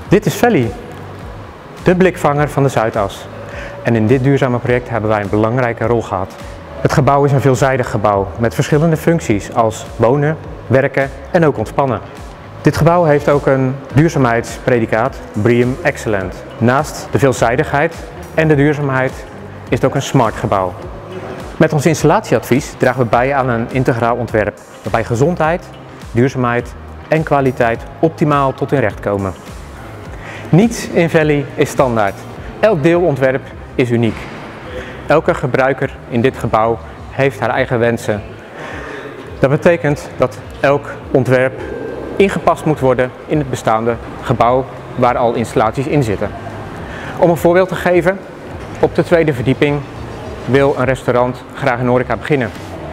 Dit is Valley, de blikvanger van de Zuidas. En in dit duurzame project hebben wij een belangrijke rol gehad. Het gebouw is een veelzijdig gebouw met verschillende functies als wonen, werken en ook ontspannen. Dit gebouw heeft ook een duurzaamheidspredicaat BREEAM Excellent. Naast de veelzijdigheid en de duurzaamheid is het ook een smart gebouw. Met ons installatieadvies dragen we bij aan een integraal ontwerp waarbij gezondheid, duurzaamheid en kwaliteit optimaal tot hun recht komen. Niets in Valley is standaard. Elk deelontwerp is uniek. Elke gebruiker in dit gebouw heeft haar eigen wensen. Dat betekent dat elk ontwerp ingepast moet worden in het bestaande gebouw waar al installaties in zitten. Om een voorbeeld te geven, op de tweede verdieping wil een restaurant graag in horeca beginnen.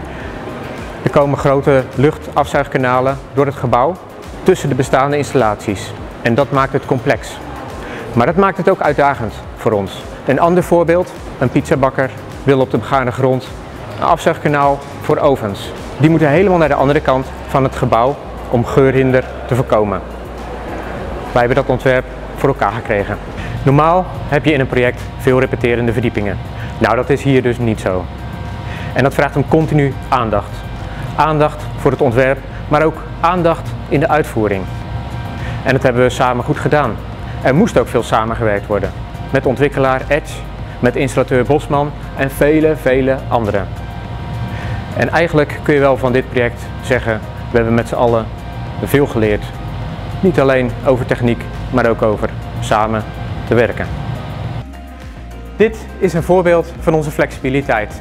Er komen grote luchtafzuigkanalen door het gebouw tussen de bestaande installaties en dat maakt het complex. Maar dat maakt het ook uitdagend voor ons. Een ander voorbeeld, een pizzabakker wil op de begane grond een afzuigkanaal voor ovens. Die moeten helemaal naar de andere kant van het gebouw om geurhinder te voorkomen. Wij hebben dat ontwerp voor elkaar gekregen. Normaal heb je in een project veel repeterende verdiepingen. Nou, dat is hier dus niet zo. En dat vraagt om continu aandacht. Aandacht voor het ontwerp, maar ook aandacht in de uitvoering. En dat hebben we samen goed gedaan. Er moest ook veel samengewerkt worden. Met ontwikkelaar Edge, met installateur Bosman en vele anderen. En eigenlijk kun je wel van dit project zeggen, we hebben met z'n allen veel geleerd. Niet alleen over techniek, maar ook over samen te werken. Dit is een voorbeeld van onze flexibiliteit.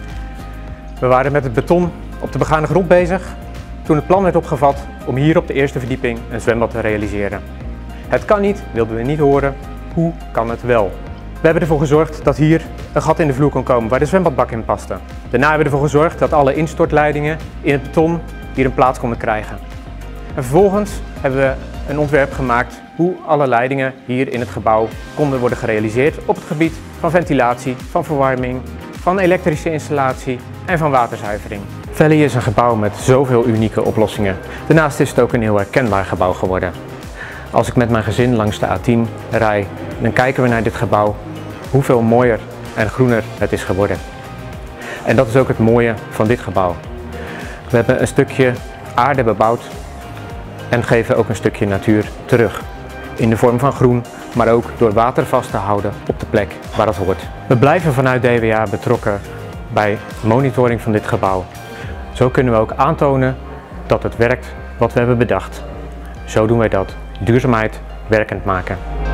We waren met het beton op de begane grond bezig toen het plan werd opgevat om hier op de eerste verdieping een zwembad te realiseren. Het kan niet, wilden we niet horen. Hoe kan het wel? We hebben ervoor gezorgd dat hier een gat in de vloer kon komen waar de zwembadbak in paste. Daarna hebben we ervoor gezorgd dat alle instortleidingen in het beton hier een plaats konden krijgen. En vervolgens hebben we een ontwerp gemaakt hoe alle leidingen hier in het gebouw konden worden gerealiseerd op het gebied van ventilatie, van verwarming, van elektrische installatie en van waterzuivering. Valley is een gebouw met zoveel unieke oplossingen. Daarnaast is het ook een heel herkenbaar gebouw geworden. Als ik met mijn gezin langs de A10 rij, dan kijken we naar dit gebouw, hoeveel mooier en groener het is geworden. En dat is ook het mooie van dit gebouw. We hebben een stukje aarde bebouwd en geven ook een stukje natuur terug. In de vorm van groen, maar ook door water vast te houden op de plek waar het hoort. We blijven vanuit DWA betrokken bij monitoring van dit gebouw. Zo kunnen we ook aantonen dat het werkt wat we hebben bedacht. Zo doen wij dat. Duurzaamheid werkend maken.